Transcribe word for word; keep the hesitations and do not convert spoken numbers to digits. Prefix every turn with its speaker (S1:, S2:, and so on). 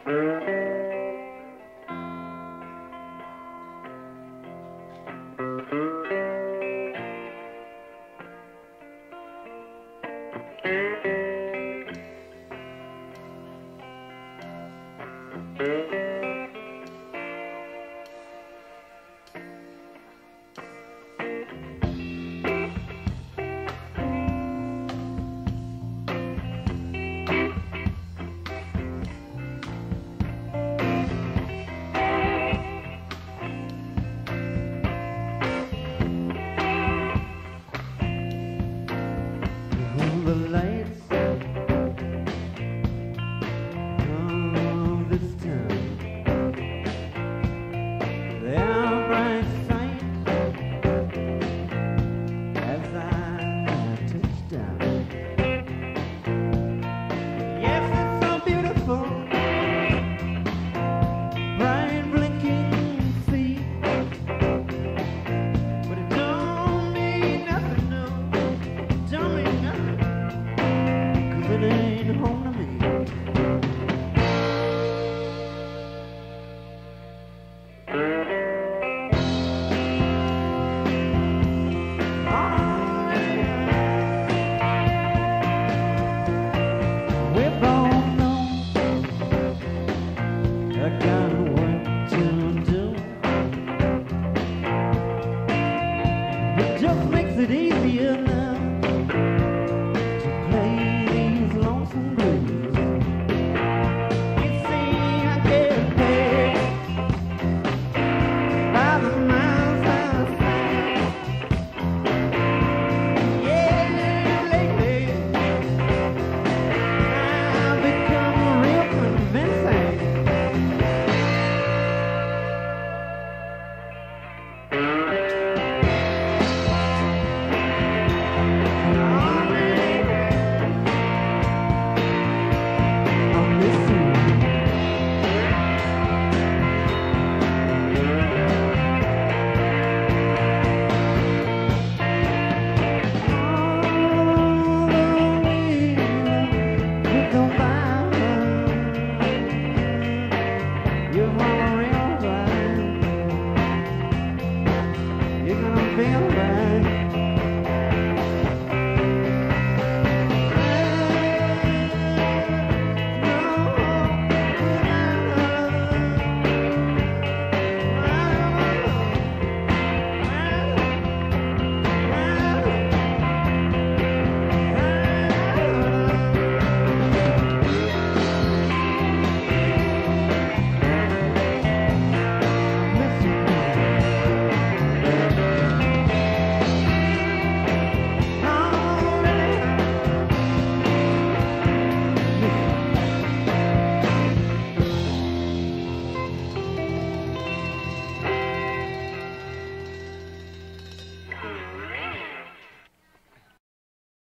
S1: The lights of this town, they are bright sight as I touch down. Yes, it's so beautiful, bright blinking feet, but it don't mean nothing, no, it don't mean nothing. It ain't home to me.